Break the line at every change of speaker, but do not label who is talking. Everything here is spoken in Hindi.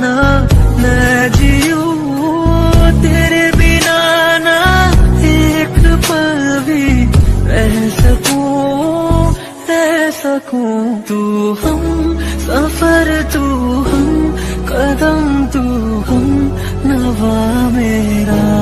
ना मैं जीऊं तेरे बिना, ना एक पल भी रह सकूं। तू हम सफर, तू हम कदम, तू हम नवा मेरा।